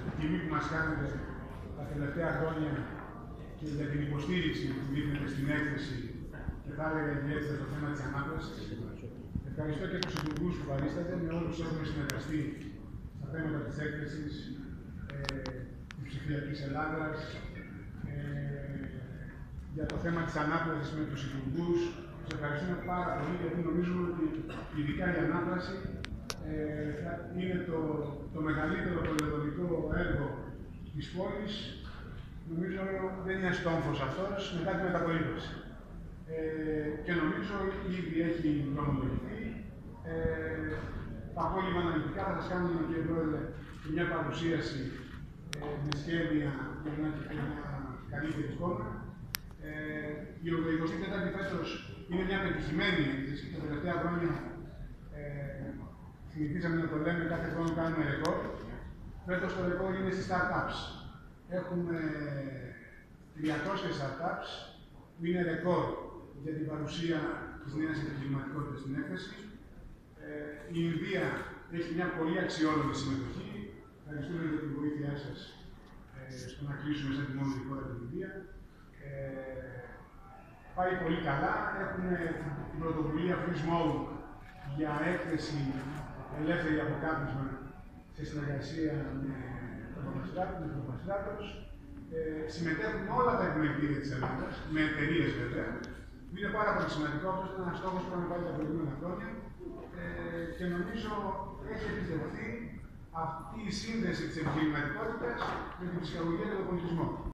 τιμή που μας κάνετε τα τελευταία χρόνια και για την υποστήριξη που δίνετε στην έκθεση και θα έλεγα ιδιαίτερα στο θέμα της ανάπτυξης. Ευχαριστώ και τους υπουργούς που παρίσταται, με όλους που έχουμε συνεργαστεί στα θέματα της έκθεσης, της ψηφιακής Ελλάδας, για το θέμα της ανάπτυξης με τους υπουργούς. Σας ευχαριστούμε πάρα πολύ, γιατί νομίζουμε ότι ειδικά η ανάπτυξη είναι το μεγαλύτερο πολυεδρομικό έργο της πόλης. Νομίζω δεν είναι στόμφος αυτός μετά τη μεταπολίτευση. Και νομίζω ήδη έχει δρομολογηθεί. Τα απόλυμα αναλυτικά θα σας κάνουμε, κύριε Πρόεδρε, και μια παρουσίαση με σχέδια για να έχει μια καλύτερη εικόνα. Η 84η φέτος είναι μια πετυχημένη έκθεση. Τα τελευταία χρόνια συνηθίσαμε να το λέμε, κάθε χρόνο κάνουμε ρεκόρ. Φέτος το ρεκόρ είναι στις startups. Έχουμε 300 startups που είναι ρεκόρ για την παρουσία της νέας επιχειρηματικότητας στην έκθεση. Η Ινδία έχει μια πολύ αξιόλογη συμμετοχή. Ευχαριστούμε για την βοήθειά σας στο να κλείσουμε σαν την μόνη χώρα την Ινδία. Πάει πολύ καλά. Έχουμε την πρωτοβουλία Free Mode για έκθεση ελεύθερη από κάπνισμα σε συνεργασία με το Παπαστράτος. Συμμετέχουν όλα τα επιμελητήρια της Ελλάδας, με εταιρείες βέβαια. Είναι πάρα πολύ σημαντικό. Αυτό είναι ένας στόχος που είχαμε πάρει τα προηγούμενα χρόνια και νομίζω έχει επιτευχθεί αυτή η σύνδεση της επιχειρηματικότητας με την ψυχολογία και τον πολιτισμό.